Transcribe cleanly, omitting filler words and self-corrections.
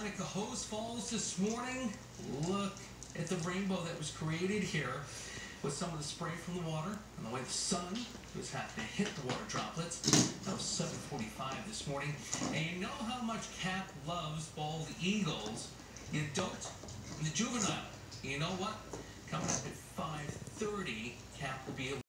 Seneca Hose Falls this morning. Look at the rainbow that was created here with some of the spray from the water and the way the sun was having to hit the water droplets. That was 7:45 this morning. And you know how much Cap loves bald eagles, the adult and the juvenile. You know what? Coming up at 5:30, Cap will be able